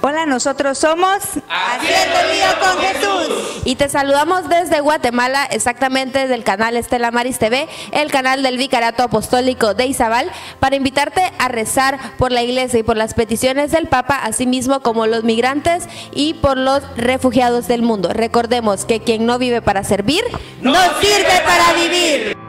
Hola, nosotros somos Haciendo Lío con Jesús. Y te saludamos desde Guatemala, exactamente del canal Estela Maris TV, el canal del Vicariato Apostólico de Izabal, para invitarte a rezar por la iglesia y por las peticiones del Papa, así mismo como los migrantes y por los refugiados del mundo. Recordemos que quien no vive para servir, no sirve para vivir.